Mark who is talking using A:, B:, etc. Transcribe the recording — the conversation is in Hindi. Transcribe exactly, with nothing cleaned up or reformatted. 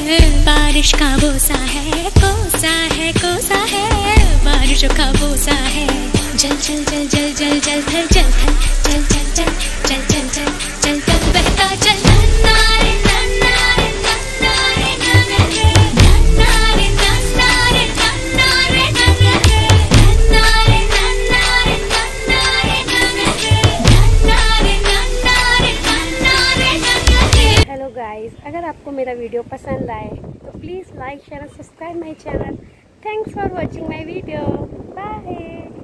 A: बारिश का बोसा है, कोसा है, कोसा है, बारिशों का बोसा है। जल जल जल जल जल जल थल जल थल जल जल जल जल जल जल जल जल बहता जल। नन्नारे नन्नारे नन्नारे नन्नारे नन्नारे नन्नारे नन्नारे नन्नारे नन्नारे नन्नारे नन्नारे नन्नारे नन्नारे नन्नारे नन्नारे।
B: हेलो गाइस, अगर आपको मेरा वीडियो पसंद आए तो please like share and subscribe my channel. Thanks for watching my video. Bye.